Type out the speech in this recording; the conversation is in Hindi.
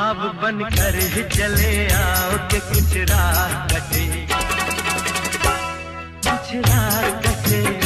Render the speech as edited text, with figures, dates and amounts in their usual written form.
ख्वाब बनकर ही चले आओ कि कुछ राह कटे, कुछ राह कटे।